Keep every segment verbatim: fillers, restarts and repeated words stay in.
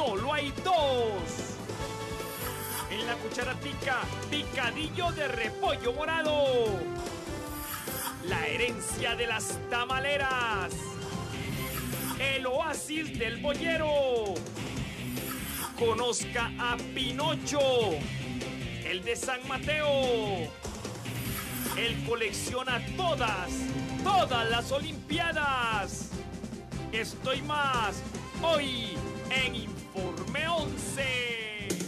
solo hay dos. En la cucharatica, picadillo de repollo morado. La herencia de las tamaleras. El oasis del boyero. Conozca a Pinocho. El de San Mateo. Él colecciona todas, todas las olimpiadas. Estoy más hoy en Informe once.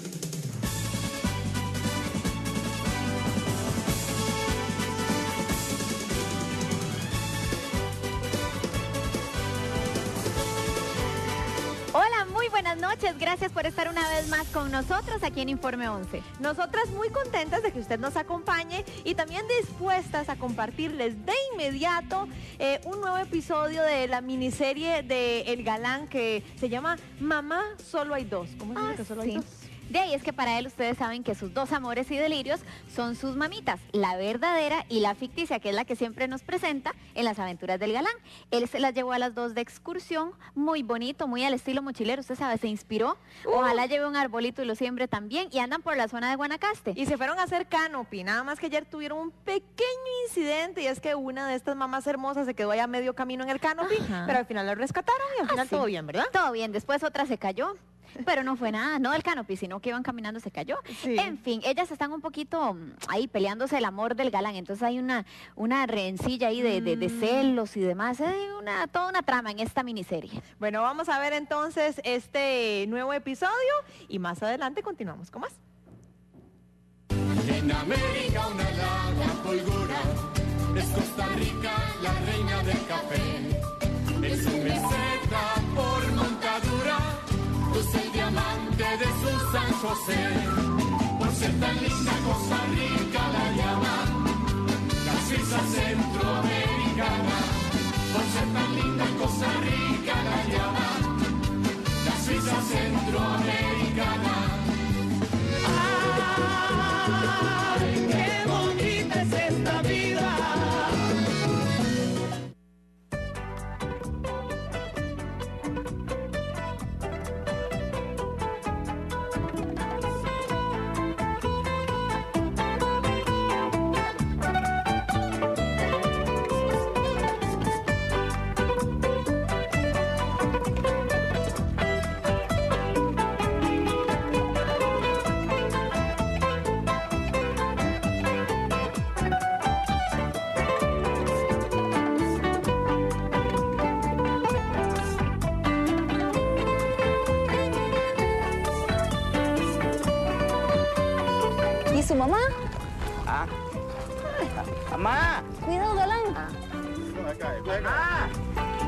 Hola, muy buenas noches. Gracias por estar una vez más con nosotros aquí en Informe once. Nosotras muy contentas de que usted nos acompañe y también dispuestas a compartirles de inmediato eh, un nuevo episodio de la miniserie de El Galán que se llama Mamá, solo hay dos. ¿Cómo se dice Ah, que solo sí. hay dos? De ahí es que para él ustedes saben que sus dos amores y delirios son sus mamitas, la verdadera y la ficticia, que es la que siempre nos presenta en las aventuras del galán. Él se las llevó a las dos de excursión, muy bonito, muy al estilo mochilero, usted sabe, se inspiró. Ojalá lleve un arbolito y lo siembre también, y andan por la zona de Guanacaste. Y se fueron a hacer canopy, nada más que ayer tuvieron un pequeño incidente y es que una de estas mamás hermosas se quedó allá a medio camino en el canopy, Ajá. pero al final la rescataron y al Ah, final sí. todo bien, ¿verdad? Todo bien, después otra se cayó. Pero no fue nada, no del canopy, sino que iban caminando, se cayó. Sí. En fin, ellas están un poquito mm, ahí peleándose el amor del galán, entonces hay una, una rencilla ahí de, de, de Mm. celos y demás, hay una, toda una trama en esta miniserie. Bueno, vamos a ver entonces este nuevo episodio y más adelante continuamos con más. En América una helada fulgura, es Costa Rica la reina del café. Es su meseta por montadura, es el diamante de su San José. Por ser tan linda Costa Rica la llaman la Suiza centroamericana. Por ser tan linda Costa Rica la llaman la Suiza centroamericana. ¡Ay, qué bonita es esta vida! ¿Y su mamá? Ah. Mamá. Cuidado, galán. Mamá.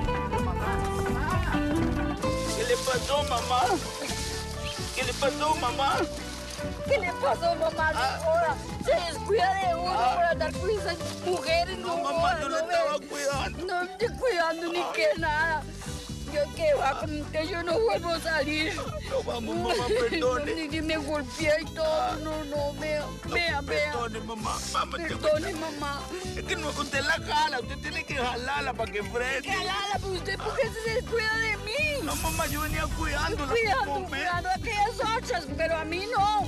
¿Qué le pasó, mamá? ¿Qué le pasó, mamá? ¿Qué le pasó, mamá? No joda. Se descuida de uno Ah. por andar con esas mujeres. No, No, mamá, joda, no la ve. estaba cuidando. No estoy cuidando ni que nada. Yo que va con usted, yo no vuelvo a salir. No, vamos, mamá, perdone. Ni, ni me golpeé y todo. No, no, vea, vea, vea. Perdone, mamá. Mamá, te- Perdone, mamá. Es que no, usted la jala, usted tiene que jalarla para que Que frene. alala, pero usted, ¿por qué se descuida de mí? No, mamá, yo venía cuidándola. Cuidando, como ve. cuidando a aquellas otras, pero a mí no.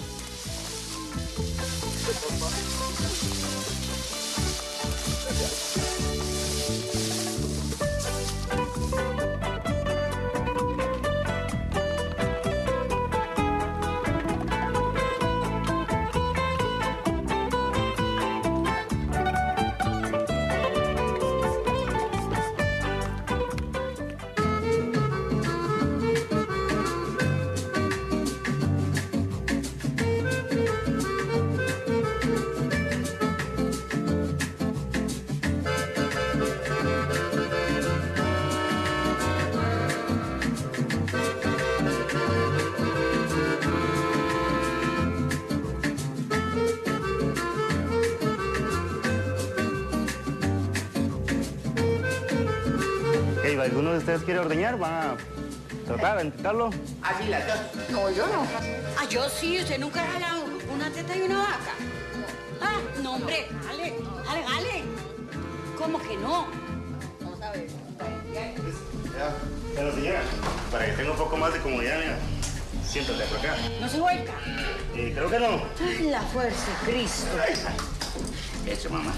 Hey, ¿alguno de ustedes quiere ordeñar? ¿Van a tratar de intentarlo? Así las dos. No, yo no. Ah, yo sí, usted nunca ha jalado una teta y una vaca. Ah, no, hombre, jale, jale, jale. ¿Cómo que no? Vamos a ver. Ya. Pero señora, para que tenga un poco más de comodidad, mira, siéntate por acá. ¿No se vuelca? Eh, creo que no. Ay, la fuerza de Cristo. Eso, mamá.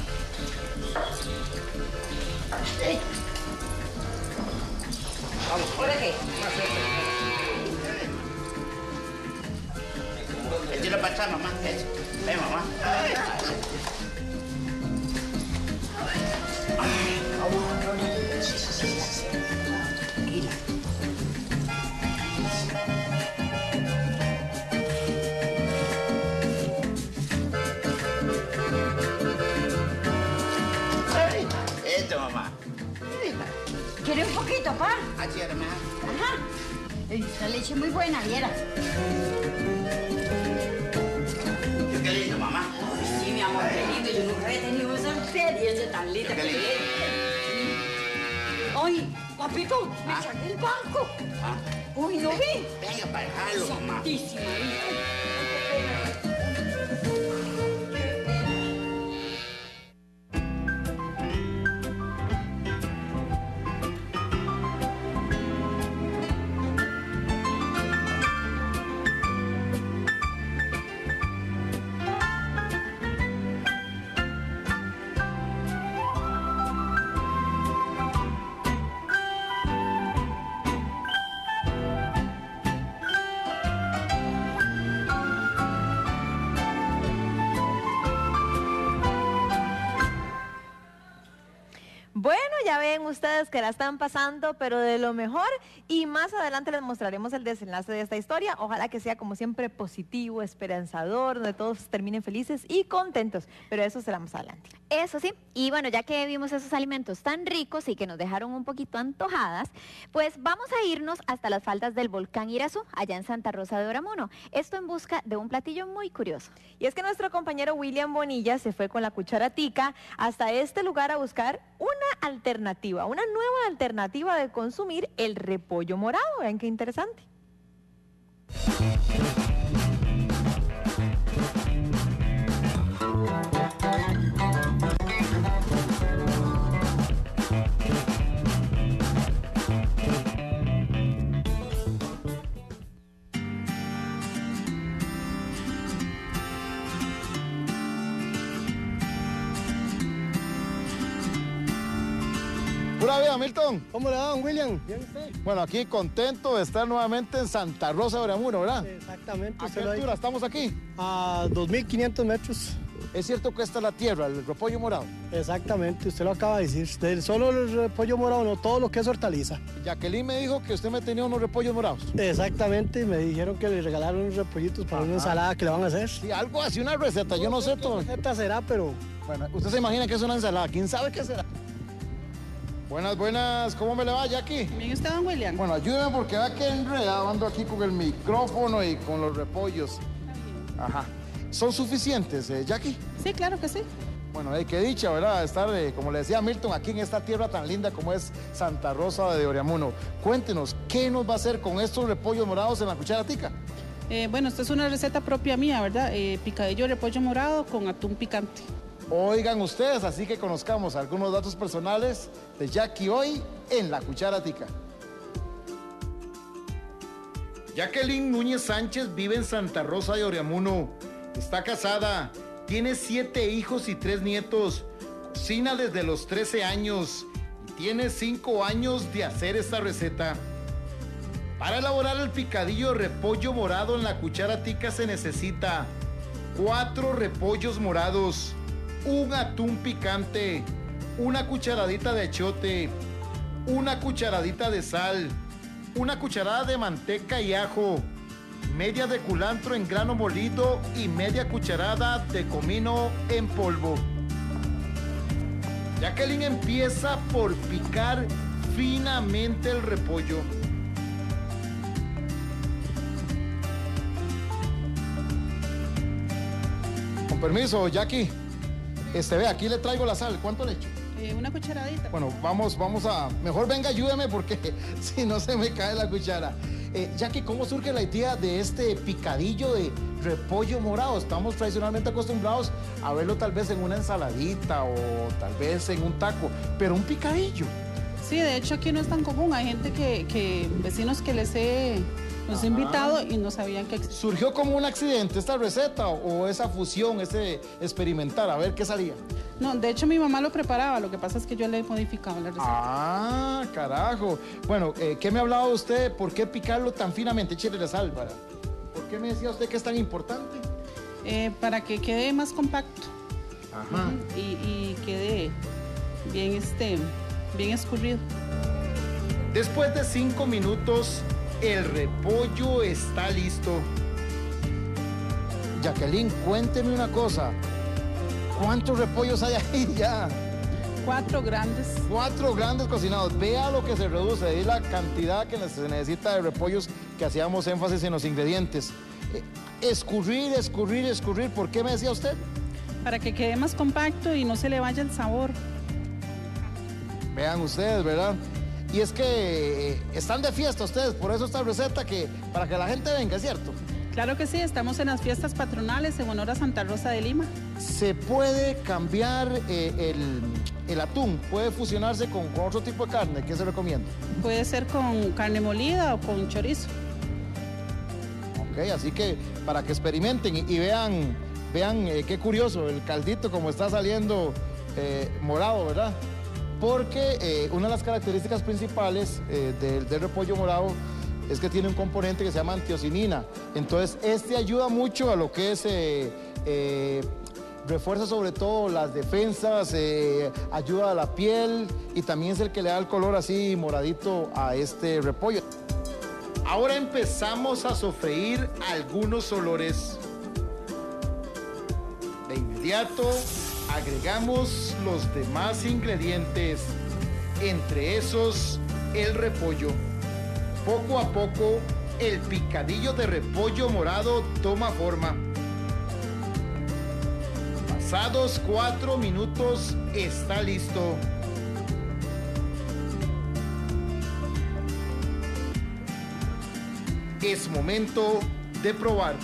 Eh. Vamos. ¿Por qué? Échalo para atrás, mamá. Eso. Ven, mamá. Tranquila. Esto, mamá. ¿Quiere un poquito, pa? Así, hermana. Ajá. Esta leche es muy buena, vieras. Qué lindo, mamá. Ay, sí, mi amor, qué lindo. Yo nunca había tenido esa experiencia tan linda. Qué lindo. Ay, papito, me ¿Ah? echaste el banco. ¿Ah? Uy, ¿no vi? Venga para dejarlo, mamá. Santísima, ¿viste? Bueno, ya ven ustedes que la están pasando, pero de lo mejor, y más adelante les mostraremos el desenlace de esta historia. Ojalá que sea como siempre positivo, esperanzador, donde todos terminen felices y contentos, pero eso será más adelante. Eso sí, y bueno, ya que vimos esos alimentos tan ricos y que nos dejaron un poquito antojadas, pues vamos a irnos hasta las faldas del volcán Irazú, allá en Santa Rosa de Oramuno. Esto en busca de un platillo muy curioso. Y es que nuestro compañero William Bonilla se fue con la cuchara tica hasta este lugar a buscar una alternativa, una nueva alternativa de consumir el repollo morado. Vean qué interesante. Pura vida, Milton. ¿Cómo le va, don William? ¿Bien usted? Bueno, aquí contento de estar nuevamente en Santa Rosa de Oramuno, ¿verdad? Exactamente. ¿A qué usted lo ha altura dicho. estamos aquí? A dos mil quinientos metros. Es cierto que esta es la tierra, el repollo morado. Exactamente, usted lo acaba de decir. Usted, solo el repollo morado, no todo lo que es hortaliza. Jacqueline me dijo que usted me tenía unos repollos morados. Exactamente, me dijeron que le regalaron unos repollitos para Ajá. una ensalada que le van a hacer. Sí, algo así, una receta, yo no sé todo. ¿Qué receta será, pero... Bueno, usted se imagina que es una ensalada, ¿quién sabe qué será? Buenas, buenas, ¿cómo me le va, Jackie? Bien, ¿usted, don William? Bueno, ayúdeme porque vea que enredado ando aquí con el micrófono y con los repollos. Ajá. ¿Son suficientes, eh, Jackie? Sí, claro que sí. Bueno, eh, qué dicha, ¿verdad? Estar, eh, como le decía Milton, aquí en esta tierra tan linda como es Santa Rosa de Oriamuno. Cuéntenos, ¿qué nos va a hacer con estos repollos morados en la cuchara tica? Eh, bueno, esta es una receta propia mía, ¿verdad? Eh, picadillo de repollo morado con atún picante. Oigan ustedes, así que conozcamos algunos datos personales de Jackie hoy en la cuchara tica. Jacqueline Núñez Sánchez vive en Santa Rosa de Oriamuno. Está casada, tiene siete hijos y tres nietos. Cocina desde los trece años y tiene cinco años de hacer esta receta. Para elaborar el picadillo de repollo morado en la cuchara tica se necesita cuatro repollos morados, un atún picante, una cucharadita de achiote, una cucharadita de sal, una cucharada de manteca y ajo, media de culantro en grano molido y media cucharada de comino en polvo. Jacqueline empieza por picar finamente el repollo. Con permiso, Jackie. Este, ve, aquí le traigo la sal. ¿Cuánto le echo? Eh, una cucharadita. Bueno, vamos, vamos a... Mejor venga, ayúdeme porque si no se me cae la cuchara. Eh, Jackie, ¿cómo surge la idea de este picadillo de repollo morado? Estamos tradicionalmente acostumbrados a verlo tal vez en una ensaladita o tal vez en un taco, pero un picadillo. Sí, de hecho aquí no es tan común. Hay gente que, que vecinos que les he, los he invitado y no sabían que existía. ¿Surgió como un accidente esta receta o esa fusión, ese experimentar, a ver qué salía? No, de hecho mi mamá lo preparaba, lo que pasa es que yo le he modificado la receta. Ah, carajo. Bueno, eh, ¿qué me hablaba usted? ¿Por qué picarlo tan finamente? Échale la sal, para. ¿Por qué me decía usted que es tan importante? Eh, para que quede más compacto. Ajá. Uh-huh. y, y quede bien, este, bien escurrido. Después de cinco minutos, el repollo está listo. Jacqueline, cuénteme una cosa. ¿Cuántos repollos hay ahí ya? Cuatro grandes. Cuatro grandes cocinados. Vea lo que se reduce. Ahí la cantidad que se necesita de repollos que hacíamos énfasis en los ingredientes. Eh, escurrir, escurrir, escurrir. ¿Por qué me decía usted? Para que quede más compacto y no se le vaya el sabor. Vean ustedes, ¿verdad? Y es que están de fiesta ustedes, por eso esta receta que para que la gente venga, ¿cierto? Claro que sí, estamos en las fiestas patronales en honor a Santa Rosa de Lima. Se puede cambiar eh, el, el atún, puede fusionarse con, con otro tipo de carne, ¿qué se recomienda? Puede ser con carne molida o con chorizo. Ok, así que para que experimenten y, y vean, vean eh, qué curioso, el caldito como está saliendo eh, morado, ¿verdad? Porque eh, una de las características principales eh, del, del repollo morado es que tiene un componente que se llama antiocinina. Entonces, este ayuda mucho a lo que es, eh, eh, refuerza sobre todo las defensas, eh, ayuda a la piel y también es el que le da el color así moradito a este repollo. Ahora empezamos a sofreír algunos olores. De inmediato, agregamos los demás ingredientes, entre esos, el repollo. Poco a poco, el picadillo de repollo morado toma forma. Pasados cuatro minutos, está listo. Es momento de probar.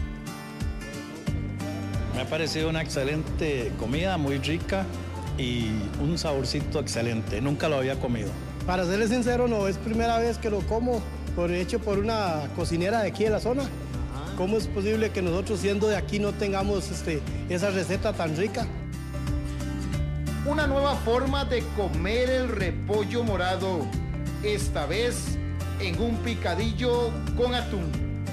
Me ha parecido una excelente comida, muy rica y un saborcito excelente. Nunca lo había comido. Para serles sincero, no es primera vez que lo como, por hecho por una cocinera de aquí de la zona. ¿Cómo es posible que nosotros siendo de aquí no tengamos este, esa receta tan rica? Una nueva forma de comer el repollo morado, esta vez en un picadillo con atún.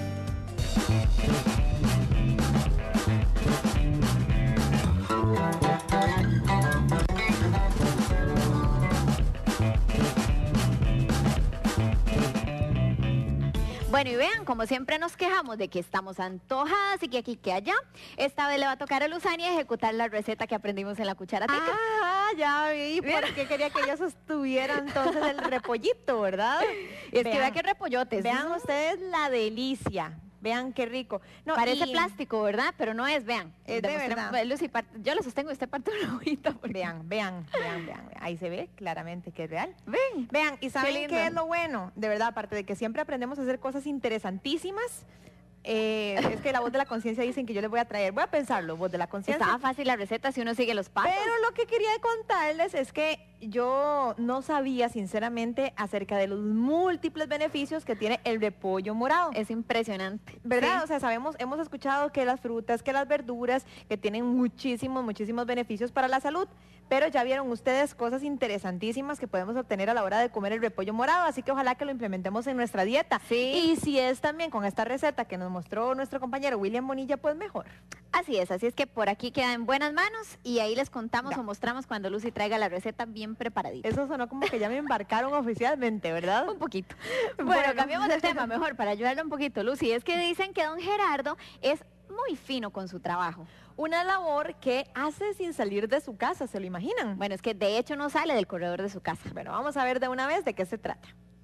Bueno, y vean, como siempre nos quejamos de que estamos antojadas y que aquí que allá, esta vez le va a tocar a Luzania ejecutar la receta que aprendimos en la cucharateca. Ah, ya vi, porque quería que ella sostuviera entonces el repollito, ¿verdad? Y es vean, que vean qué repollotes. Vean ¿no? ustedes la delicia. Vean qué rico. No, Parece y... plástico, ¿verdad? Pero no es, vean. Es de verdad. Lucy, yo lo sostengo y usted parte una hojita. Porque... Vean, vean, vean, vean. Ahí se ve claramente que es real. Ven. Vean, ¿y saben qué, qué es lo bueno? De verdad, aparte de que siempre aprendemos a hacer cosas interesantísimas, eh, es que la voz de la conciencia dicen que yo les voy a traer. Voy a pensarlo, voz de la conciencia. Estaba fácil la receta si uno sigue los pasos. Pero lo que quería contarles es que yo no sabía sinceramente acerca de los múltiples beneficios que tiene el repollo morado. Es impresionante. ¿Verdad? Sí. O sea, sabemos, hemos escuchado que las frutas, que las verduras, que tienen muchísimos, muchísimos beneficios para la salud. Pero ya vieron ustedes cosas interesantísimas que podemos obtener a la hora de comer el repollo morado, así que ojalá que lo implementemos en nuestra dieta. Sí. Y si es también con esta receta que nos mostró nuestro compañero William Bonilla, pues mejor. Así es, así es que por aquí queda en buenas manos y ahí les contamos ya. o mostramos cuando Lucy traiga la receta bien preparadita. Eso sonó como que ya me embarcaron oficialmente, ¿verdad? Un poquito. Bueno, bueno, cambiamos de tema mejor para ayudarle un poquito, Lucy. Es que dicen que don Gerardo es muy fino con su trabajo. Una labor que hace sin salir de su casa, ¿se lo imaginan? Bueno, es que de hecho no sale del corredor de su casa. Bueno, vamos a ver de una vez de qué se trata.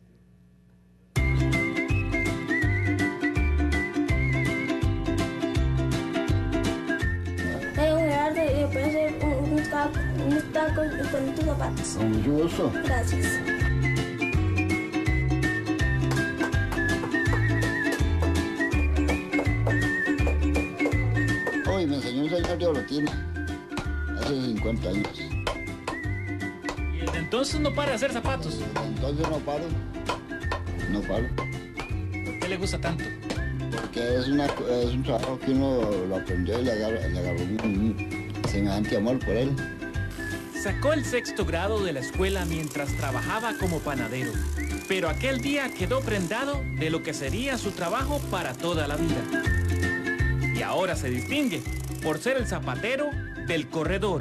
Soy un Gerardo y yo puedo hacer unos tacos, unos tacos con tus zapatos. Con mucho gusto. Gracias. Hoy me enseñó un señor de Olotina, hace cincuenta años. ¿Y desde entonces no para de hacer zapatos? Entonces no paro. No paro. ¿Por qué le gusta tanto? Porque es, una, es un trabajo que uno lo aprendió y le agarró, le agarró un, un semejante amor por él. Sacó el sexto grado de la escuela mientras trabajaba como panadero, pero aquel día quedó prendado de lo que sería su trabajo para toda la vida. Y ahora se distingue por ser el zapatero del corredor.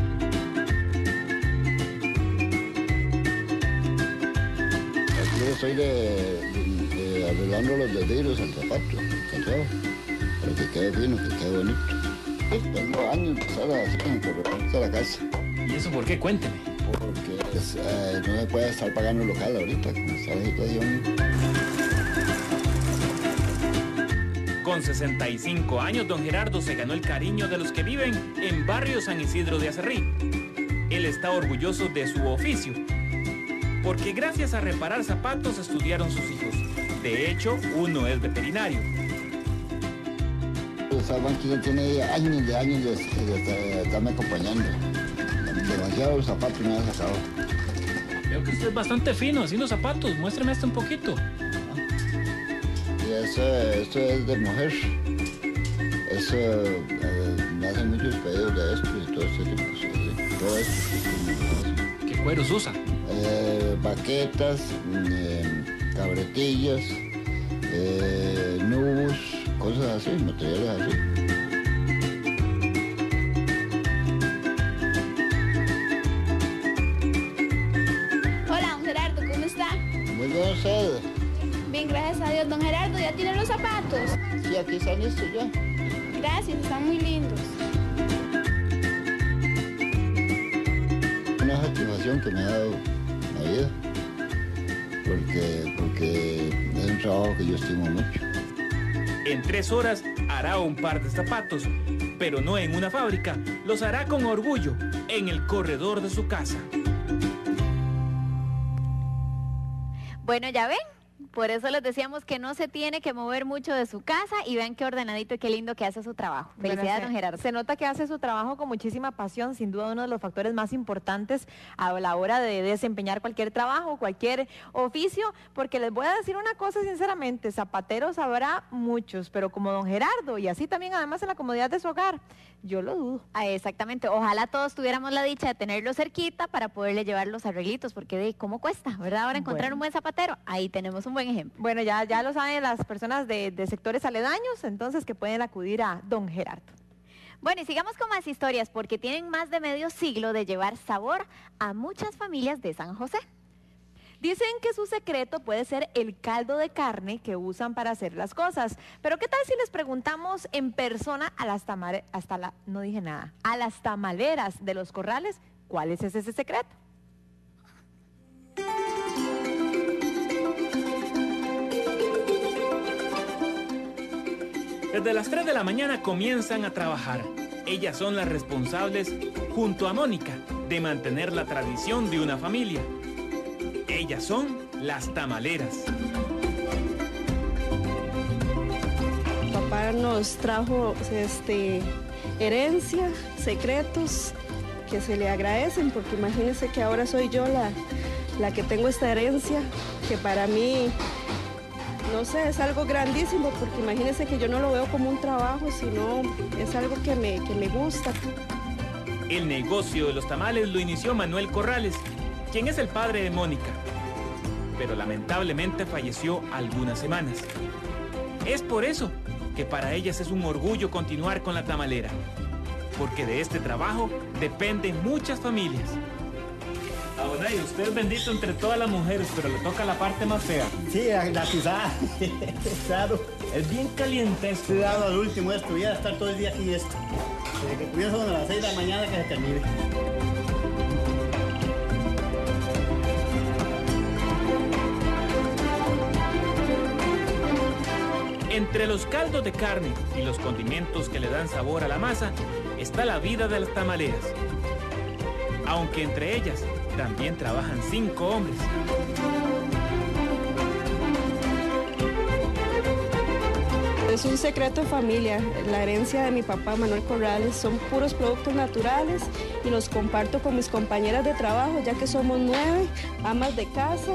Yo soy de, de, de arreglando los vidrios al zapato, calzado, para que quede fino, que quede bonito. Tengo años de empezar a hacer en corredor a la casa. ¿Y eso por qué? Cuénteme. Porque pues, eh, no se puede estar pagando local ahorita, como está la situación. Con sesenta y cinco años, don Gerardo se ganó el cariño de los que viven en barrio San Isidro de Acerrí. Él está orgulloso de su oficio, porque gracias a reparar zapatos estudiaron sus hijos. De hecho, uno es veterinario. Esa banquilla tiene años de años de, de, de estarme acompañando. Demasiados zapatos me han sacado. Veo que usted es bastante fino haciendo zapatos. Muéstrame este un poquito. Y eso, eso es de mujer. Eso eh, me hacen muchos pedidos de esto y todo este tipo de todo esto. ¿Qué cueros usa? Eh, baquetas, eh, cabretillas, eh, nubos, cosas así, materiales así. Hola, don Gerardo, ¿cómo está? Muy bien, usted. Bien, gracias a Dios. Don Gerardo, ¿ya tiene los zapatos? Sí, aquí están listos ya. Gracias, están muy lindos. Una satisfacción que me ha dado la vida, porque, porque es un trabajo que yo estimo mucho. En tres horas hará un par de zapatos, pero no en una fábrica. Los hará con orgullo en el corredor de su casa. Bueno, ya ven, por eso les decíamos que no se tiene que mover mucho de su casa y vean qué ordenadito y qué lindo que hace su trabajo. Felicidades, Bueno, se, don Gerardo. Se nota que hace su trabajo con muchísima pasión, sin duda uno de los factores más importantes a la hora de desempeñar cualquier trabajo, cualquier oficio, porque les voy a decir una cosa sinceramente, zapateros habrá muchos, pero como don Gerardo y así también además en la comodidad de su hogar, yo lo dudo. Ah, exactamente, ojalá todos tuviéramos la dicha de tenerlo cerquita para poderle llevar los arreglitos, porque de cómo cuesta, ¿verdad? Ahora encontrar Bueno. un buen zapatero, ahí tenemos un buen ejemplo. Bueno, ya, ya lo saben las personas de, de sectores aledaños, entonces que pueden acudir a don Gerardo. Bueno, y sigamos con más historias, porque tienen más de medio siglo de llevar sabor a muchas familias de San José. Dicen que su secreto puede ser el caldo de carne que usan para hacer las cosas. Pero ¿qué tal si les preguntamos en persona a las tamaleras, hasta la, no dije nada, a las tamaleras de los corrales, cuál es ese secreto? Desde las tres de la mañana comienzan a trabajar. Ellas son las responsables, junto a Mónica, de mantener la tradición de una familia. Ellas son las tamaleras. Papá nos trajo este, herencia, secretos que se le agradecen, porque imagínense que ahora soy yo la, la que tengo esta herencia, que para mí, no sé, es algo grandísimo, porque imagínense que yo no lo veo como un trabajo, sino es algo que me, que me gusta. El negocio de los tamales lo inició Manuel Corrales, quien es el padre de Mónica, pero lamentablemente falleció algunas semanas. Es por eso que para ellas es un orgullo continuar con la tamalera, porque de este trabajo dependen muchas familias. Ahora, y usted es bendito entre todas las mujeres, pero le toca la parte más fea. Sí, la, la pisada. Claro. Es bien caliente esto. Estoy dado al último esto, voy a estar todo el día aquí esto. Desde que comienzo a las seis de la mañana que se termine. Entre los caldos de carne y los condimentos que le dan sabor a la masa, está la vida de las tamaleras. Aunque entre ellas también trabajan cinco hombres. es un secreto de familia. La herencia de mi papá Manuel Corrales son puros productos naturales y los comparto con mis compañeras de trabajo, ya que somos nueve amas de casa.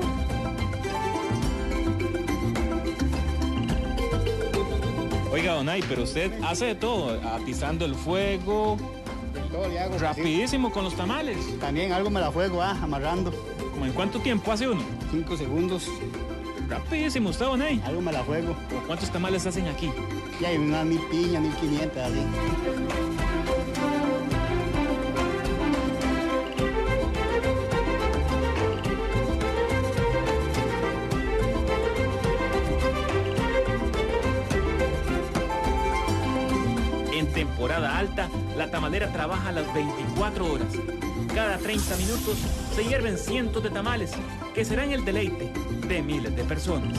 Oiga, Donay, pero usted hace de todo, atizando el fuego. Todo le hago. Rapidísimo con los tamales. También algo me la juego, ah, amarrando. ¿Cómo en cuánto tiempo hace uno? Cinco segundos. Rapidísimo, ¿usted, Donay? Algo me la juego. ¿Cuántos tamales hacen aquí? Ya hay unas mil piñas, mil quinientas, así. En temporada alta, la tamalera trabaja a las veinticuatro horas. Cada treinta minutos se hierven cientos de tamales, que serán el deleite de miles de personas.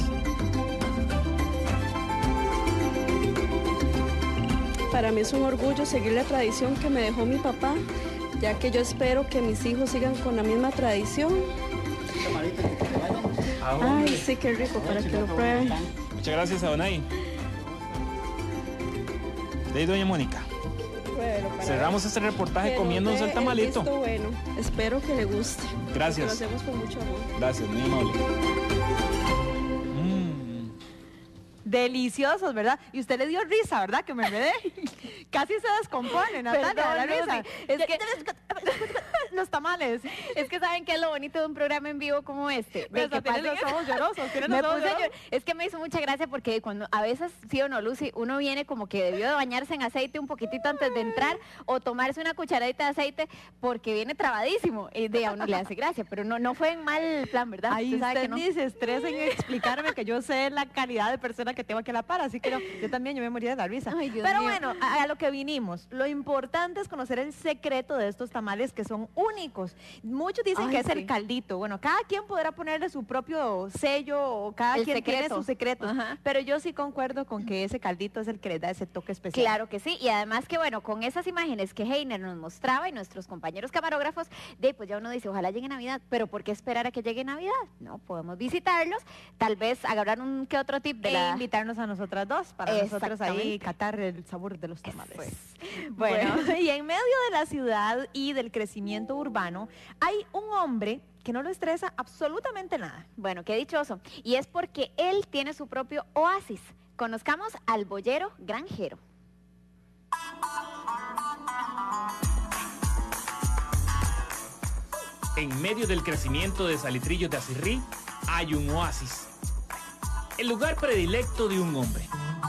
Para mí es un orgullo seguir la tradición que me dejó mi papá, ya que yo espero que mis hijos sigan con la misma tradición. Ay, sí, qué rico, para que lo prueben. Muchas gracias a Donay. De ahí, doña Mónica. Bueno, para cerramos este reportaje comiéndonos el tamalito. Esto bueno, espero que le guste. Gracias. Lo hacemos con mucho amor. Gracias, muy amable. Deliciosos, ¿verdad? Y usted le dio risa, ¿verdad? Que me enredé. Casi se descompone, Natalia, Perdón, la risa. Lucy, es que los tamales. Es que saben que es lo bonito de un programa en vivo como este. Pero De que tienen pasen- los ojos llorosos, tienen Me los ojos puse a llorosos. llor- Es que me hizo mucha gracia porque cuando a veces, sí o no, Lucy, uno viene como que debió de bañarse en aceite un poquitito antes de entrar o tomarse una cucharadita de aceite porque viene trabadísimo. Y de a uno le hace gracia, pero no, no fue en mal plan, ¿verdad? Ahí Usted sabe usted que no. ni se estresa en explicarme que yo sé la calidad de persona que tengo aquí a la par, así que no, yo también yo me moría de la risa. Ay, Dios Pero mío. bueno, a, a lo que vinimos, lo importante es conocer el secreto de estos tamales que son únicos. Muchos dicen Ay, que es sí. el caldito. Bueno, cada quien podrá ponerle su propio sello o cada El quien tiene secreto. sus secretos, Ajá. pero yo sí concuerdo con que ese caldito es el que le da ese toque especial. Claro que sí, y además que bueno, con esas imágenes que Heiner nos mostraba y nuestros compañeros camarógrafos, de pues ya uno dice, ojalá llegue Navidad, pero ¿por qué esperar a que llegue Navidad? No, podemos visitarlos, tal vez agarrar un que otro tip de E la... invitarnos a nosotras dos para nosotros ahí Exactamente. catar el sabor de los tamales. Eso es. Bueno, y en medio de la ciudad y del crecimiento urbano, hay un hombre que no lo estresa absolutamente nada. Bueno, qué dichoso. Y es porque él tiene su propio oasis. Conozcamos al boyero granjero. En medio del crecimiento de salitrillos de Acirrí, hay un oasis. El lugar predilecto de un hombre.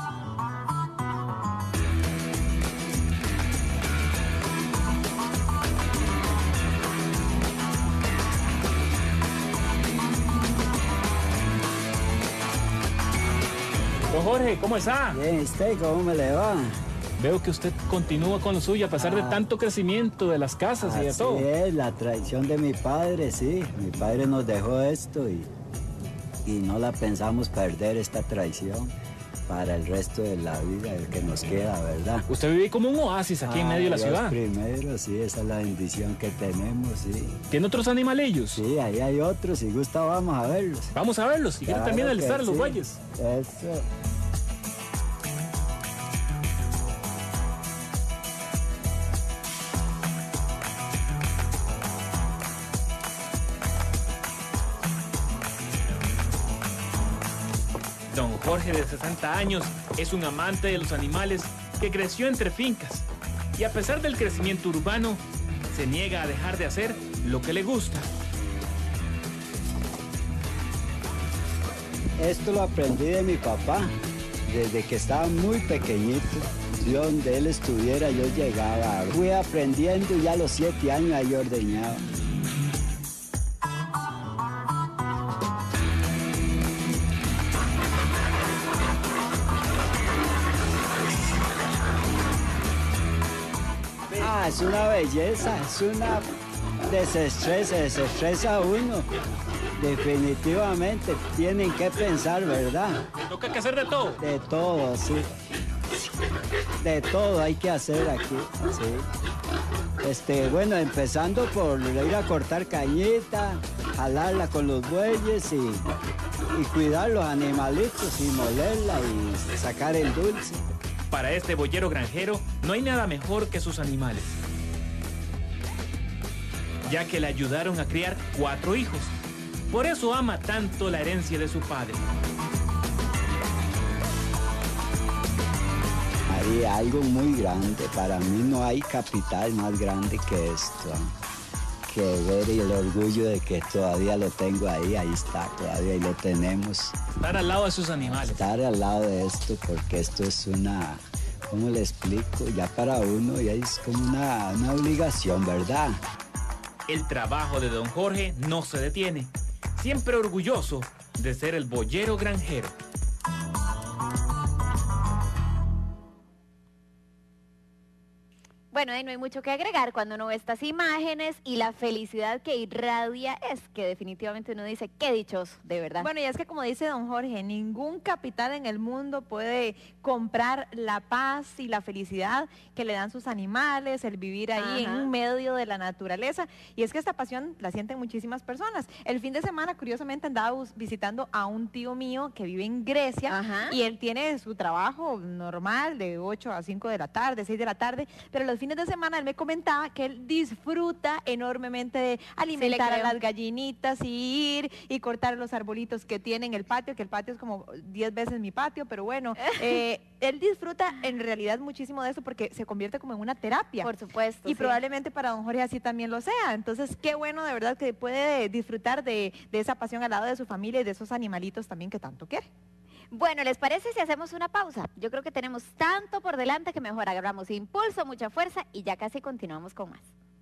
Don Jorge, ¿cómo está? Bien, ¿usted cómo me le va? Veo que usted continúa con lo suyo a pesar de Ah. tanto crecimiento de las casas y de Así todo. es, la tradición de mi padre, sí. Mi padre nos dejó esto y, y no la pensamos perder esta tradición para el resto de la vida el que nos queda, ¿verdad? Usted vive como un oasis aquí en medio de la Dios ciudad. Primero, sí, esa es la bendición que tenemos, sí. ¿Tiene otros animalillos? Sí, ahí hay otros, si gusta vamos a verlos. Vamos a verlos, si quiere Claro también que alistar a los sí. bueyes. Eso. Don Jorge, de sesenta años, es un amante de los animales que creció entre fincas y a pesar del crecimiento urbano, se niega a dejar de hacer lo que le gusta. Esto lo aprendí de mi papá, desde que estaba muy pequeñito. Yo donde él estuviera yo llegaba. Fui aprendiendo y ya a los siete años ahí ordeñaba. Ah, es una belleza, es una desestresa, desestresa a uno. Definitivamente tienen que pensar, ¿verdad? Toca que hacer de todo. De todo, sí. De todo hay que hacer aquí, sí. Este, bueno, empezando por ir a cortar cañita, jalarla con los bueyes y, y cuidar los animalitos y molerla y sacar el dulce. Para este boyero granjero no hay nada mejor que sus animales, ya que le ayudaron a criar cuatro hijos. Por eso ama tanto la herencia de su padre. Hay algo muy grande. Para mí no hay capital más grande que esto. Que ver y el orgullo de que todavía lo tengo ahí, ahí está, todavía ahí lo tenemos. Estar al lado de sus animales. Estar al lado de esto, porque esto es una, ¿cómo le explico? Ya para uno ya es como una, una obligación, ¿verdad? El trabajo de don Jorge no se detiene. Siempre orgulloso de ser el boyero granjero. Bueno, y no hay mucho que agregar cuando uno ve estas imágenes y la felicidad que irradia es que definitivamente uno dice, qué dichoso, de verdad. Bueno, y es que como dice don Jorge, ningún capital en el mundo puede comprar la paz y la felicidad que le dan sus animales, el vivir ahí Ajá. en medio de la naturaleza. Y es que esta pasión la sienten muchísimas personas. El fin de semana, curiosamente, andaba bus- visitando a un tío mío que vive en Grecia. Ajá. Y él tiene su trabajo normal de ocho a cinco de la tarde, seis de la tarde, pero los fines de semana él me comentaba que él disfruta enormemente de alimentar a creo. las gallinitas y ir y cortar los arbolitos que tiene en el patio, que el patio es como diez veces mi patio, pero bueno, eh, él disfruta en realidad muchísimo de eso porque se convierte como en una terapia. Por supuesto. Y sí. probablemente para don Jorge así también lo sea. Entonces, qué bueno de verdad que puede disfrutar de, de esa pasión al lado de su familia y de esos animalitos también que tanto quiere. Bueno, ¿les parece si hacemos una pausa? Yo creo que tenemos tanto por delante que mejor agarramos impulso, mucha fuerza y ya casi continuamos con más.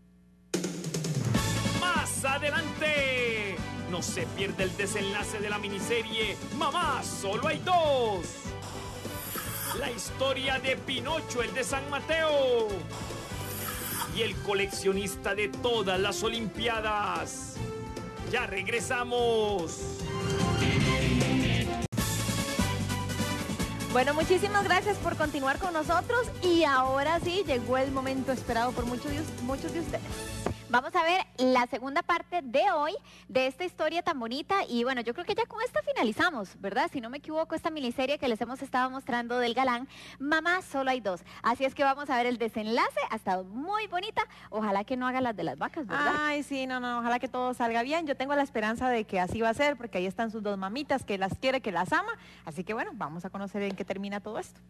Más adelante, no se pierde el desenlace de la miniserie Mamá, solo hay dos. La historia de Pinocho, el de San Mateo. Y el coleccionista de todas las Olimpiadas. Ya regresamos. Bueno, muchísimas gracias por continuar con nosotros y ahora sí llegó el momento esperado por muchos de, muchos de ustedes. Vamos a ver la segunda parte de hoy de esta historia tan bonita y bueno, yo creo que ya con esta finalizamos, ¿verdad? Si no me equivoco, esta miniserie que les hemos estado mostrando del galán, Mamá, solo hay dos. Así es que vamos a ver el desenlace, ha estado muy bonita, ojalá que no haga las de las vacas, ¿verdad? Ay, sí, no, no, ojalá que todo salga bien. Yo tengo la esperanza de que así va a ser porque ahí están sus dos mamitas que las quiere, que las ama. Así que bueno, vamos a conocer en qué termina todo esto.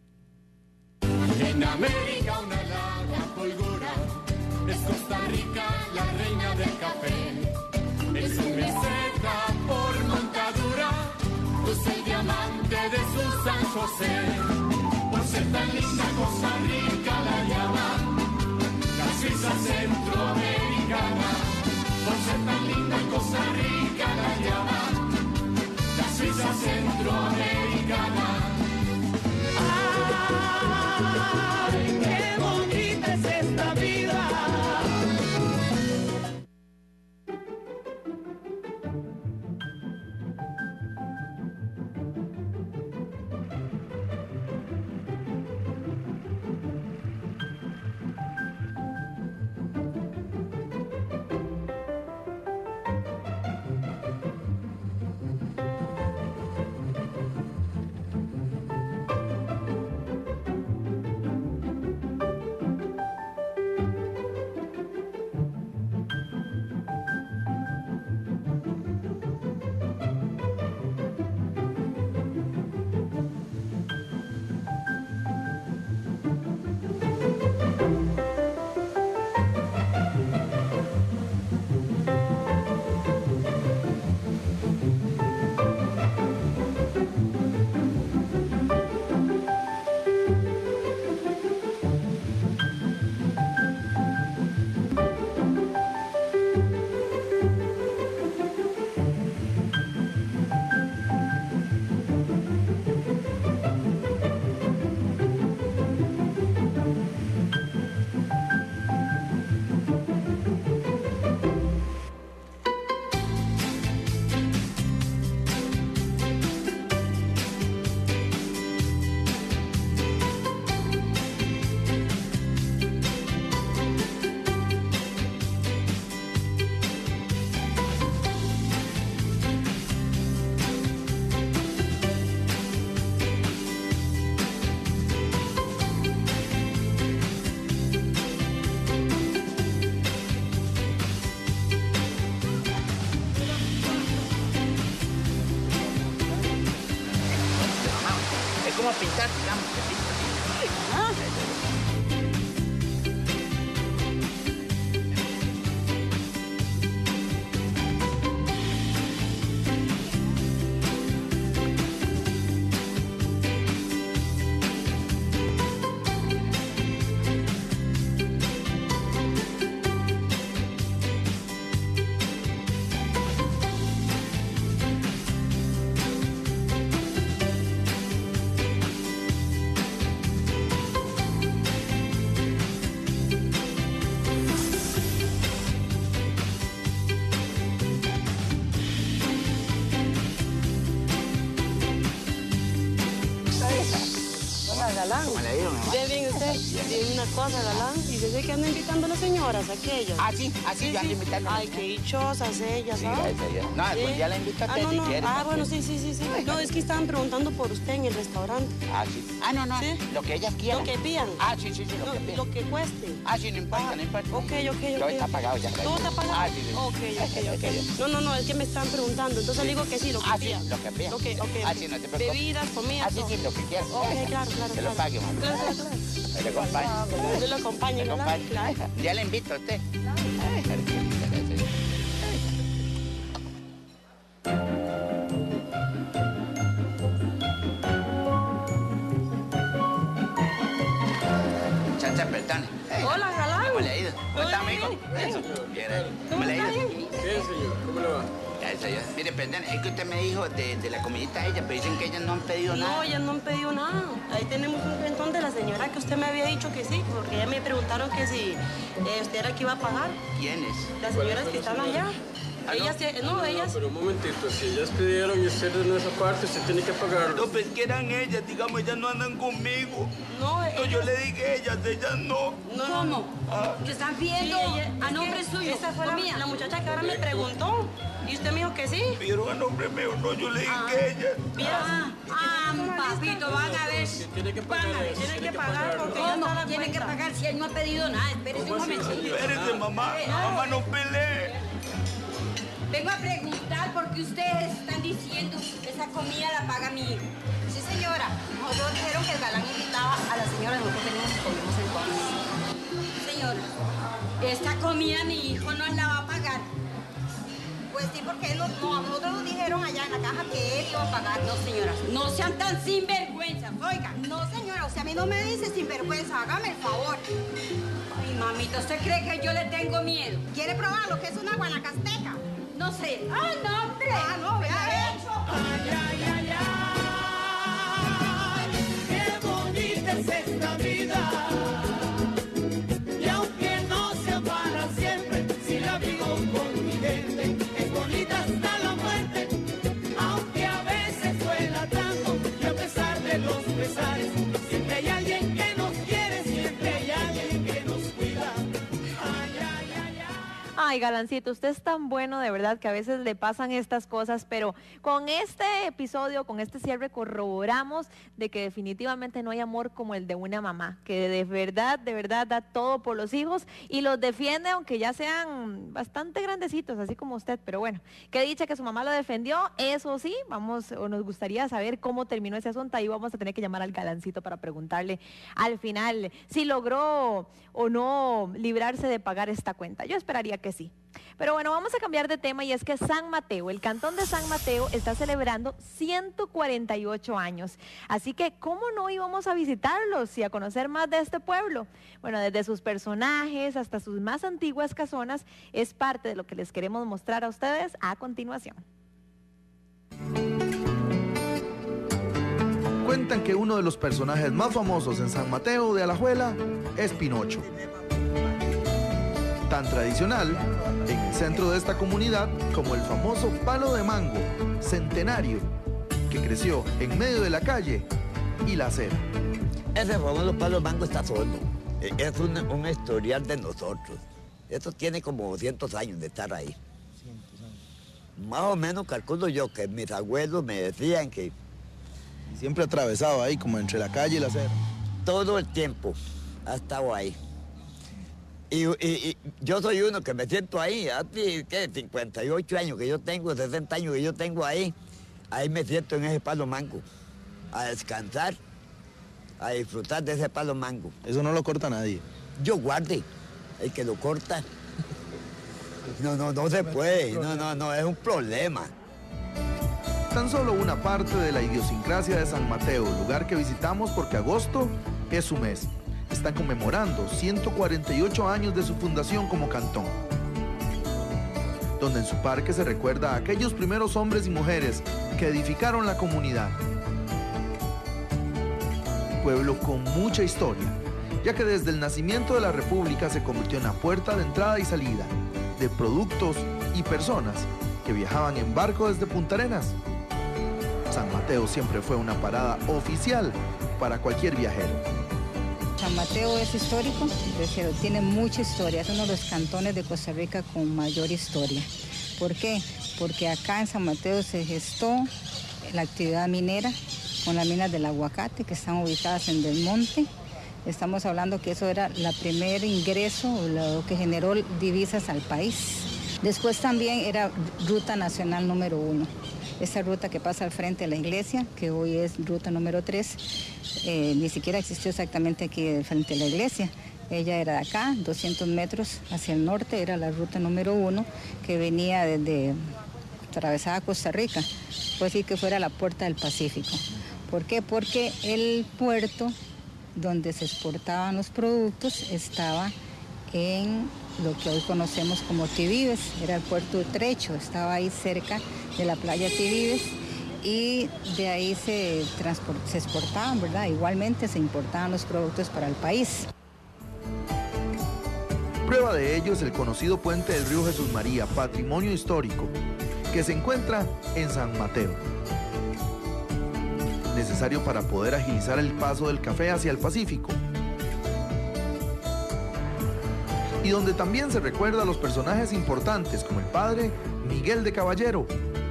En América una larga folgura, es Costa Rica la reina del café. Es un meseta por montadura, luce el diamante de su San José. Por ser tan linda Costa Rica la llaman la Suiza centroamericana. Por ser tan linda Costa Rica la llaman la Suiza centroamericana. ¡Ay, qué bonita es esta vida! pintar, digamos, que pinta. Ah. Galán. ¿Cómo le ha ido, mi mamá? Bien, bien, usted. Bien, una cosa, Galán. Y desde que anda invitando a las señoras, aquellas. Ah, sí, así sí, yo ando invitando. Ay, qué dichosas ellas, sí, ¿sabes? gracias a Dios. No, algún día la invito a ah, usted no, si no. quiere. Ah, bueno, sí, sí, sí, sí. Ay, no, es que estaban preguntando por usted en el restaurante. Ah, sí. Ah, no, no. ¿Sí? Lo que ellas quieran. Lo que pidan. Ah, sí, sí, sí, lo no, que pidan. Lo que cueste. Ah, sí, no importa, ah, no importa. Ok, ok, ok. Todo está pagado ya. ¿Todo está pagado? Ah, sí, sí. Ok, ok, ok. No, no, no, es que me están preguntando. Entonces le digo que sí, lo que ah, pidan. Sí, lo que pidan. Ok, ok. Ah, sí, no te preocupes. Bebidas, comida. Ah, sí, sí, lo que quieras. Ok, claro, claro. Que lo pague, mamá. Claro, claro, claro. Le acompaño. Yo lo acompaño, lo acompaño. Claro. Ya le invito a usted. Ay, Chacha, perdone. Hola, Galán. ¿Cómo le ha ido? ¿Cómo está, amigo? Eso. Bien, ¿cómo le ha ido? Bien, señor. ¿Cómo le va? Gracias a Dios. Mire, perdón, es que usted me dijo de, de la comidita a ella, pero dicen que ellas no han pedido no, nada. No, ellas no han pedido nada. Ahí tenemos un rentón de la señora que usted me había dicho que sí, porque ella me preguntaron que si eh, usted era que iba a pagar. ¿Quiénes? Las señoras que están allá. Ah, ellas, no, no, no, ellas... No, pero un momentito, si ellas pidieron y usted en esa parte, usted tiene que pagarlo. No, pues que eran ellas, digamos, ellas no andan conmigo. No, ellas... no yo le dije a ellas, ellas no. no ¿Cómo? Ah. ¿Que están pidiendo sí, ella, a nombre suyo? Esa fue la, la muchacha que ahora me preguntó. ¿Y usted me dijo que sí? Pidieron a nombre mío, no, yo le dije ah. que ellas. Ah, ah, papito, van a ver. Tiene que pagar. Tiene, tiene que pagar porque ¿Cómo? Tiene que pagar si él no ha pedido nada. Espérese un momentito. Espérese, mamá. No. Mamá, no pelee. Vengo a preguntar porque ustedes están diciendo que esa comida la paga mi hijo. Sí, señora. Nosotros dijeron que el Galán invitaba a la señora, nosotros tenemos que comemos entonces. Señora, esta comida mi hijo no la va a pagar. Pues sí, porque no, no, a nosotros nos dijeron allá en la caja que él iba a pagar. No, señora, no sean tan sinvergüenzas. Oiga, no, señora, usted a mí no me dice sinvergüenza, hágame el favor. Ay, mamita, ¿usted cree que yo le tengo miedo? ¿Quiere probar lo que es una guanacasteca? No sé. ¡Ay, no, hombre! Ah, no, vea eso. Ay, ay, ay, ay, qué bonita es esta vida. Y aunque no sea para siempre, si la vivo con mi gente, es bonita hasta la muerte. Aunque a veces duela tanto, y a pesar de los pesares, siempre hay alguien que nos quiere, siempre hay alguien que nos cuida. Ay, ay, ay, ay. Ay, Galancito, usted es tan bueno, de verdad, que a veces le pasan estas cosas, pero con este episodio, con este cierre, corroboramos de que definitivamente no hay amor como el de una mamá, que de verdad, de verdad da todo por los hijos y los defiende, aunque ya sean bastante grandecitos, así como usted, pero bueno, qué dicha que su mamá lo defendió, eso sí, vamos, o nos gustaría saber cómo terminó ese asunto, ahí vamos a tener que llamar al Galancito para preguntarle al final si logró o no librarse de pagar esta cuenta. Yo esperaría que sí. Pero bueno, vamos a cambiar de tema y es que San Mateo, el cantón de San Mateo está celebrando ciento cuarenta y ocho años. Así que, ¿cómo no íbamos a visitarlos y a conocer más de este pueblo? Bueno, desde sus personajes hasta sus más antiguas casonas es parte de lo que les queremos mostrar a ustedes a continuación. Cuentan que uno de los personajes más famosos en San Mateo de Alajuela es Pinocho. Tan tradicional en el centro de esta comunidad como el famoso palo de mango centenario que creció en medio de la calle y la acera. Ese famoso palo de mango está solo. Es un, un historial de nosotros. Esto tiene como doscientos años de estar ahí. Más o menos calculo yo que mis abuelos me decían que... Siempre atravesado ahí, como entre la calle y la acera. Todo el tiempo ha estado ahí. Y, y, y yo soy uno que me siento ahí, hace ¿qué? cincuenta y ocho años que yo tengo, sesenta años que yo tengo ahí. Ahí me siento en ese palo mango, a descansar a disfrutar de ese palo mango. Eso no lo corta nadie. Yo guarde, el que lo corta. No, no, no se puede, no, no, no, es un problema. Tan solo una parte de la idiosincrasia de San Mateo, lugar que visitamos porque agosto es su mes. Están conmemorando ciento cuarenta y ocho años de su fundación como cantón, donde en su parque se recuerda a aquellos primeros hombres y mujeres que edificaron la comunidad. Pueblo con mucha historia, ya que desde el nacimiento de la República se convirtió en la puerta de entrada y salida de productos y personas que viajaban en barco desde Punta Arenas. San Mateo siempre fue una parada oficial para cualquier viajero. San Mateo es histórico, pero tiene mucha historia. Es uno de los cantones de Costa Rica con mayor historia. ¿Por qué? Porque acá en San Mateo se gestó la actividad minera con las minas del aguacate que están ubicadas en Del Monte. Estamos hablando que eso era el primer ingreso, lo que generó divisas al país. Después también era ruta nacional número uno. Esa ruta que pasa al frente de la iglesia, que hoy es ruta número tres, eh, ni siquiera existió exactamente aquí al frente de la iglesia. Ella era de acá, doscientos metros hacia el norte, era la ruta número uno, que venía desde, atravesaba Costa Rica. Puede decir que fuera la puerta del Pacífico. ¿Por qué? Porque el puerto donde se exportaban los productos estaba en lo que hoy conocemos como Tibibes, era el puerto de Trecho, estaba ahí cerca de la playa Tibibes y de ahí se, se exportaban, ¿verdad? Igualmente se importaban los productos para el país. Prueba de ello es el conocido puente del río Jesús María, patrimonio histórico, que se encuentra en San Mateo. Necesario para poder agilizar el paso del café hacia el Pacífico. Y donde también se recuerda a los personajes importantes como el padre Miguel de Caballero,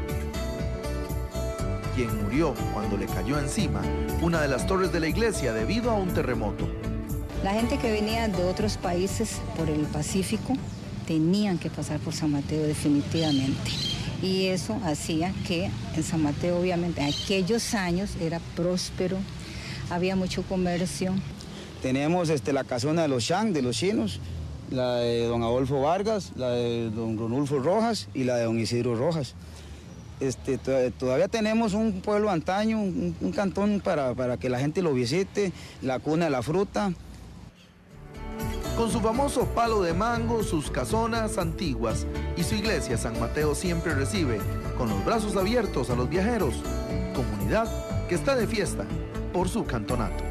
quien murió cuando le cayó encima una de las torres de la iglesia debido a un terremoto. La gente que venía de otros países por el Pacífico tenían que pasar por San Mateo definitivamente. Y eso hacía que en San Mateo, obviamente, en aquellos años era próspero, había mucho comercio. Tenemos este, la casona de los Shang, de los chinos, la de don Adolfo Vargas, la de don Ronulfo Rojas y la de don Isidro Rojas. Este, to todavía tenemos un pueblo antaño, un, un cantón para, para que la gente lo visite, la cuna de la fruta. Con su famoso palo de mango, sus casonas antiguas y su iglesia, San Mateo siempre recibe con los brazos abiertos a los viajeros, comunidad que está de fiesta por su cantonato.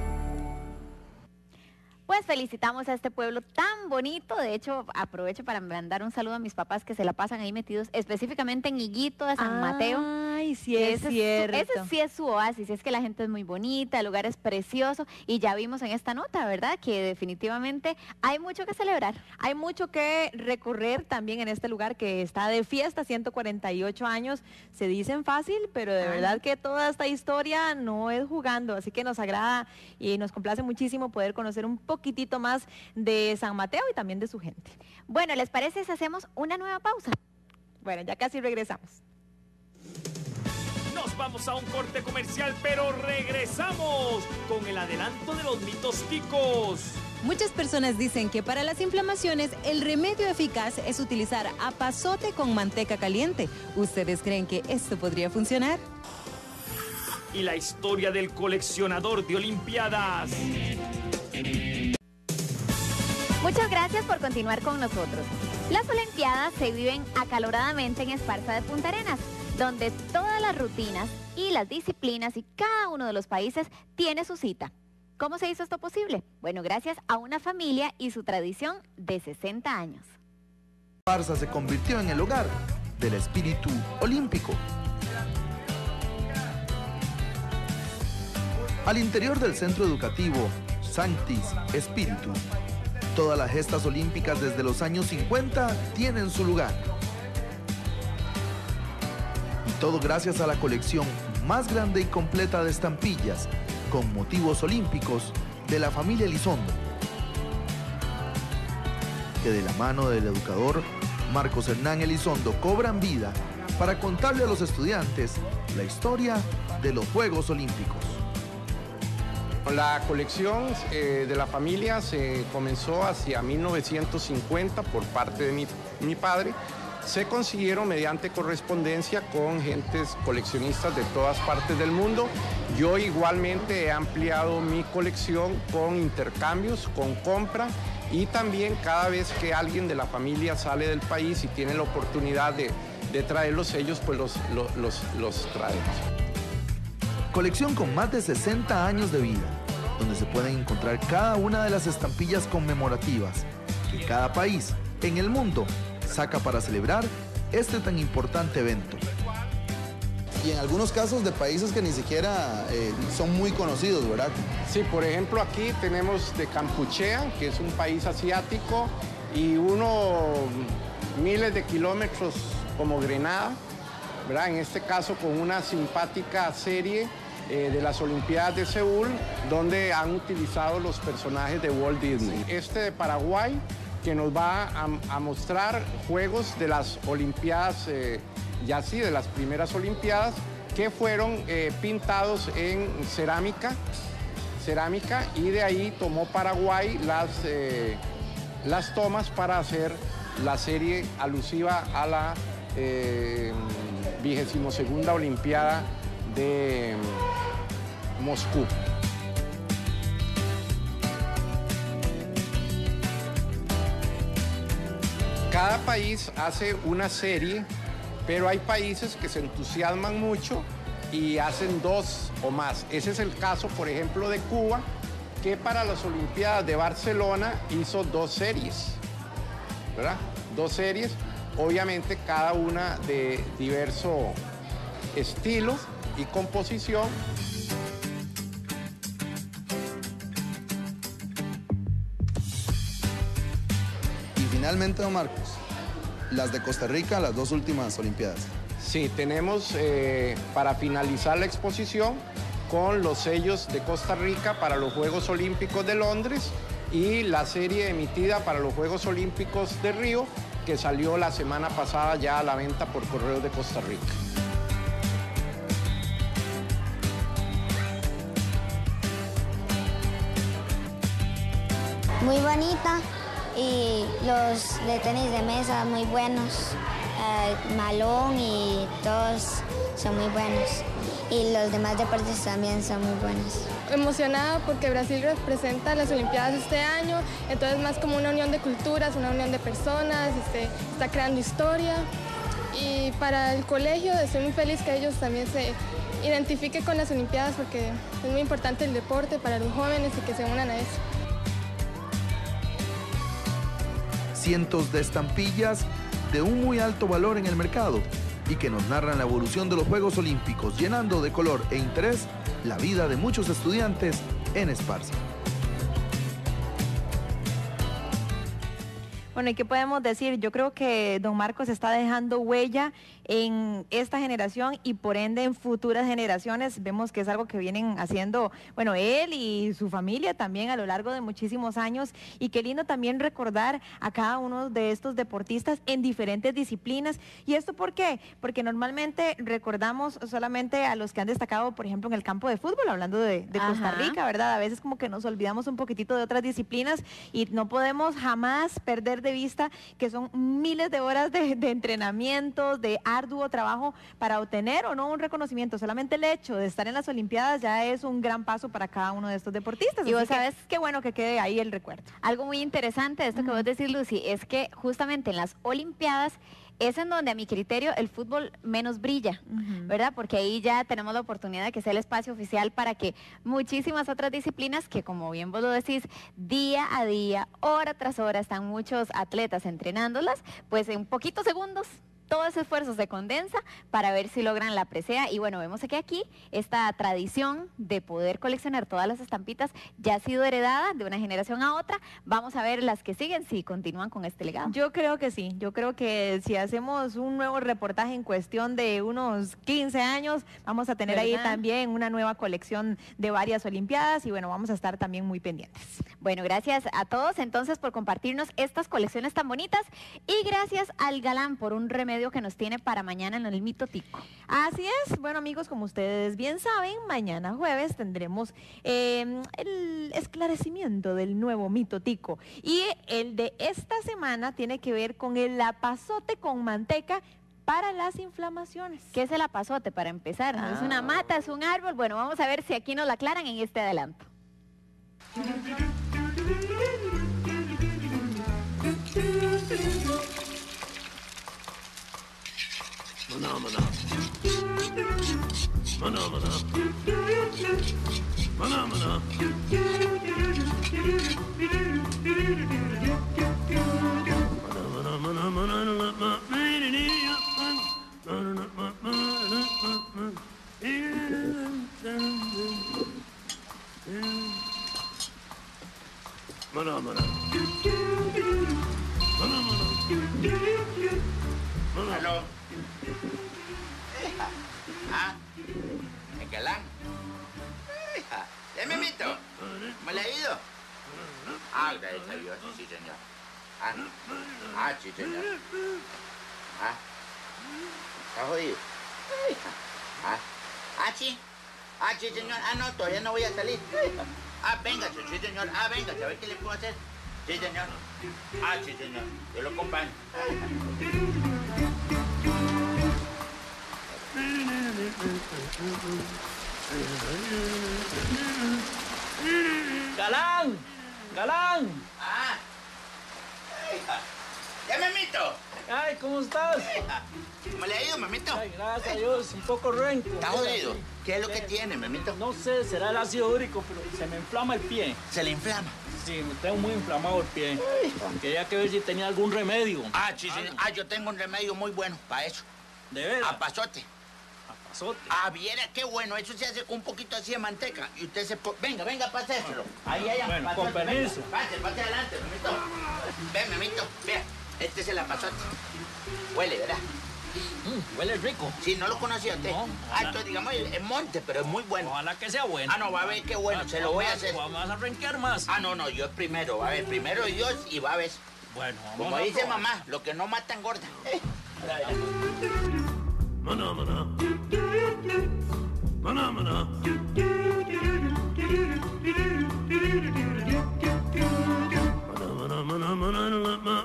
Pues felicitamos a este pueblo tan bonito. De hecho, aprovecho para mandar un saludo a mis papás que se la pasan ahí metidos, específicamente en Higuito de San Mateo. Ay, sí es ese cierto. Es su, ese sí es su oasis, es que la gente es muy bonita, el lugar es precioso y ya vimos en esta nota, ¿verdad? Que definitivamente hay mucho que celebrar. Hay mucho que recorrer también en este lugar que está de fiesta, ciento cuarenta y ocho años. Se dicen fácil, pero de Ay. verdad que toda esta historia no es jugando, así que nos agrada y nos complace muchísimo poder conocer un poquitito más de San Mateo y también de su gente. Bueno, ¿les parece si hacemos una nueva pausa? Bueno, ya casi regresamos. Nos vamos a un corte comercial, pero regresamos con el adelanto de los mitos ticos. Muchas personas dicen que para las inflamaciones el remedio eficaz es utilizar apazote con manteca caliente. ¿Ustedes creen que esto podría funcionar? Y la historia del coleccionador de Olimpiadas. Muchas gracias por continuar con nosotros. Las Olimpiadas se viven acaloradamente en Esparza de Punta Arenas, donde todas las rutinas y las disciplinas y cada uno de los países tiene su cita. ¿Cómo se hizo esto posible? Bueno, gracias a una familia y su tradición de sesenta años. Esparza se convirtió en el hogar del espíritu olímpico. Al interior del centro educativo Sanctis Spiritus, todas las gestas olímpicas desde los años cincuenta tienen su lugar. Y todo gracias a la colección más grande y completa de estampillas con motivos olímpicos de la familia Elizondo, que de la mano del educador Marcos Hernán Elizondo cobran vida para contarle a los estudiantes la historia de los Juegos Olímpicos. La colección eh, de la familia se comenzó hacia mil novecientos cincuenta por parte de mi, mi padre. Se consiguieron mediante correspondencia con gentes coleccionistas de todas partes del mundo. Yo igualmente he ampliado mi colección con intercambios, con compra y también cada vez que alguien de la familia sale del país y tiene la oportunidad de, de traer los sellos, pues los, los, los, los traemos. Colección con más de sesenta años de vida, donde se pueden encontrar cada una de las estampillas conmemorativas que cada país en el mundo saca para celebrar este tan importante evento. Y en algunos casos de países que ni siquiera eh, son muy conocidos, ¿verdad? Sí, por ejemplo aquí tenemos de Kampuchea, que es un país asiático, y uno miles de kilómetros como Grenada, ¿verdad? En este caso con una simpática serie eh, de las Olimpiadas de Seúl, donde han utilizado los personajes de Walt Disney. Este de Paraguay, que nos va a, a mostrar juegos de las Olimpiadas, eh, ya sí, de las primeras Olimpiadas, que fueron eh, pintados en cerámica, cerámica, y de ahí tomó Paraguay las, eh, las tomas para hacer la serie alusiva a la eh, vigésima segunda Olimpiada de Moscú. Cada país hace una serie, pero hay países que se entusiasman mucho y hacen dos o más. Ese es el caso, por ejemplo, de Cuba, que para las Olimpiadas de Barcelona hizo dos series, ¿verdad? Dos series, obviamente cada una de diverso estilo y composición. Finalmente, don Marcos, las de Costa Rica, las dos últimas Olimpiadas. Sí, tenemos eh, para finalizar la exposición con los sellos de Costa Rica para los Juegos Olímpicos de Londres y la serie emitida para los Juegos Olímpicos de Río, que salió la semana pasada ya a la venta por correo de Costa Rica. Muy bonita. Y los de tenis de mesa muy buenos, eh, Malón y todos son muy buenos. Y los demás deportes también son muy buenos. Emocionada porque Brasil representa las Olimpiadas este año, entonces más como una unión de culturas, una unión de personas, este, está creando historia. Y para el colegio estoy muy feliz que ellos también se identifiquen con las Olimpiadas porque es muy importante el deporte para los jóvenes y que se unan a eso. Cientos de estampillas de un muy alto valor en el mercado y que nos narran la evolución de los Juegos Olímpicos, llenando de color e interés la vida de muchos estudiantes en Esparza. Bueno, ¿y qué podemos decir? Yo creo que don Marcos está dejando huella en esta generación y por ende en futuras generaciones. Vemos que es algo que vienen haciendo, bueno, él y su familia también a lo largo de muchísimos años. Y qué lindo también recordar a cada uno de estos deportistas en diferentes disciplinas. ¿Y esto por qué? Porque normalmente recordamos solamente a los que han destacado, por ejemplo, en el campo de fútbol, hablando de, de Costa Rica, ¿verdad? A veces como que nos olvidamos un poquitito de otras disciplinas y no podemos jamás perder de vista que son miles de horas de, de entrenamientos, de arduo trabajo para obtener o no un reconocimiento. Solamente el hecho de estar en las Olimpiadas ya es un gran paso para cada uno de estos deportistas. Y vos Así que sabes, qué bueno que quede ahí el recuerdo. Algo muy interesante de esto que vos decís, Lucy, es que justamente en las Olimpiadas es en donde a mi criterio el fútbol menos brilla, ¿verdad? Porque ahí ya tenemos la oportunidad de que sea el espacio oficial para que muchísimas otras disciplinas que, como bien vos lo decís, día a día, hora tras hora, están muchos atletas entrenándolas, pues en poquitos segundos todo ese esfuerzo se condensa para ver si logran la presea. Y bueno, vemos que aquí esta tradición de poder coleccionar todas las estampitas ya ha sido heredada de una generación a otra. Vamos a ver las que siguen si continúan con este legado. Yo creo que sí, yo creo que si hacemos un nuevo reportaje en cuestión de unos quince años, vamos a tener ¿verdad? ahí también una nueva colección de varias Olimpiadas y bueno, vamos a estar también muy pendientes. Bueno, gracias a todos entonces por compartirnos estas colecciones tan bonitas y gracias al Galán por un remedio remedio que nos tiene para mañana en el mito tico. Así es. Bueno, amigos, como ustedes bien saben, mañana jueves tendremos eh, el esclarecimiento del nuevo mito tico. Y el de esta semana tiene que ver con el apazote con manteca para las inflamaciones. ¿Qué es el apazote para empezar? ¿No? Ah. ¿Es una mata, es un árbol? Bueno, vamos a ver si aquí nos lo aclaran en este adelanto. Maná, maná. Maná, maná. Maná, maná. Maná, maná, maná, maná, maná. Aló. Hija. Ah, el galán. Hija, ¿ya me mito? ¿Me le ha ido? Ah, gracias a Dios, sí, señor. Ah, ah, sí, señor. Ah, ¿está jodido? Hija. Ah, ah, sí. Ah, sí, señor. Ah, no, todavía no voy a salir. Ah, véngase, sí, señor. Ah, véngase, a ver qué le puedo hacer. Sí, señor. Ah, sí, señor. Yo lo acompaño. ¡Galán! ¡Galán! Ah. Hija. ¿Ya, mamito? Ay, ¿cómo estás? Hija. ¿Cómo le ha ido, mamito? Ay, gracias a Dios, un poco renco. ¿Está jodido? ¿Qué es lo que tiene, mamito? No sé, será el ácido úrico, pero se me inflama el pie. ¿Se le inflama? Sí, me tengo muy inflamado el pie. Quería que ver si tenía algún remedio. Ah, sí, sí. Ah, yo tengo un remedio muy bueno para eso. ¿De veras? Apazote. Apazote. Ah, viera qué bueno. Eso se hace con un poquito así de manteca. Y usted se... po- Venga, venga, páseselo. Ahí, ahí, Bueno, apazote, con permiso. venga. Pase, pase adelante, mamito. Ven, mamito, vea. Este es el apazote. Huele, ¿verdad? Mm, huele rico. Sí, no lo conocía usted. No, ah, entonces digamos el, el monte, pero es muy bueno. Ojalá que sea bueno. Ah, no, va a ver qué bueno, Ah, se lo voy a vamos hacer. Vamos a renquear más. Ah, no, no, yo es primero, va a ver, primero Dios y va a ver. Bueno, vamos Como a dice probar. mamá, lo que no mata engorda. Eh, Maná, maná. Maná, maná. Maná, maná, maná, maná,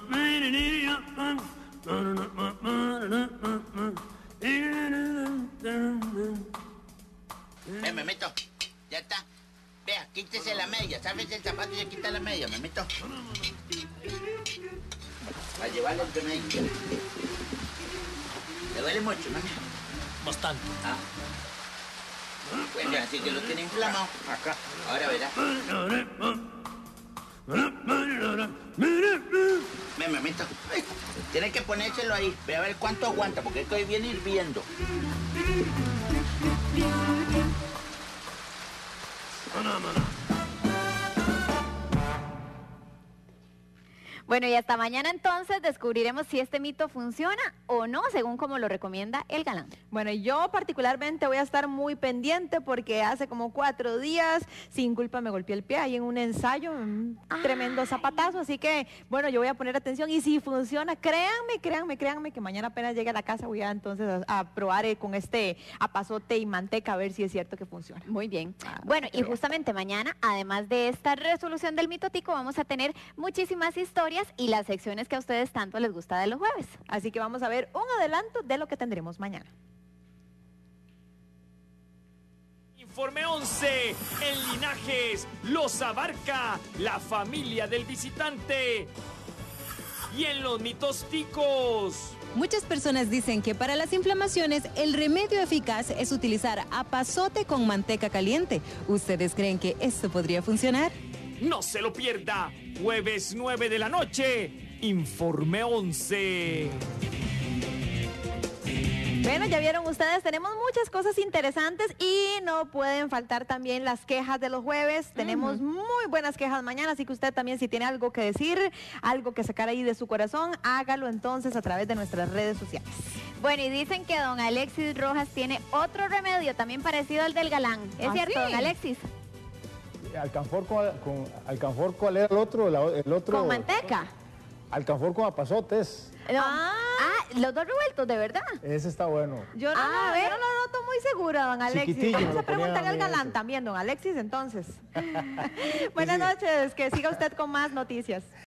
Ven, memito, ya está. Vea, quítese la media, ¿sabes el zapato y se quita la media, memito? Para llevarle el remedio. ¿Le duele mucho, mami? Bastante. Ah. Bueno, así que lo tiene inflamado. Acá. Ahora verá. Ven, mamito. Tiene que ponérselo ahí. Ve a ver cuánto aguanta, porque es que hoy viene hirviendo. maná, maná. Bueno, y hasta mañana entonces descubriremos si este mito funciona o no, según como lo recomienda el galán. Bueno, yo particularmente voy a estar muy pendiente porque hace como cuatro días, sin culpa, me golpeé el pie ahí en un ensayo, un tremendo zapatazo, así que, bueno, yo voy a poner atención y si funciona, créanme, créanme, créanme que mañana apenas llegue a la casa voy a entonces a, a probar eh, con este apazote y manteca a ver si es cierto que funciona. Muy bien. Ah, Bueno, qué y bien. justamente mañana, además de esta resolución del mito tico, vamos a tener muchísimas historias y las secciones que a ustedes tanto les gusta de los jueves. Así que vamos a ver un adelanto de lo que tendremos mañana. Informe once, en Linajes, los abarca la familia del visitante. Y en los mitos ticos. Muchas personas dicen que para las inflamaciones el remedio eficaz es utilizar apazote con manteca caliente. ¿Ustedes creen que esto podría funcionar? No se lo pierda, jueves nueve de la noche, Informe once. Bueno, ya vieron ustedes, tenemos muchas cosas interesantes y no pueden faltar también las quejas de los jueves. Tenemos muy buenas quejas mañana, así que usted también si tiene algo que decir, algo que sacar ahí de su corazón, hágalo entonces a través de nuestras redes sociales. Bueno, y dicen que don Alexis Rojas tiene otro remedio también parecido al del galán. ¿Es ¿Ah, cierto, sí? don Alexis? Alcanfor con, con alcanfor, ¿cuál era el otro? La- el otro ¿Con manteca? Alcanfor con apazotes. No. Ah, Los dos revueltos, de verdad. Ese está bueno. Yo no, Ah, lo- a ver. yo no lo noto muy segura, don Alexis. Chiquitillo Vamos lo a preguntarle ponían al a mí galán ese. también, don Alexis, entonces. Buenas noches, que siga usted con más noticias.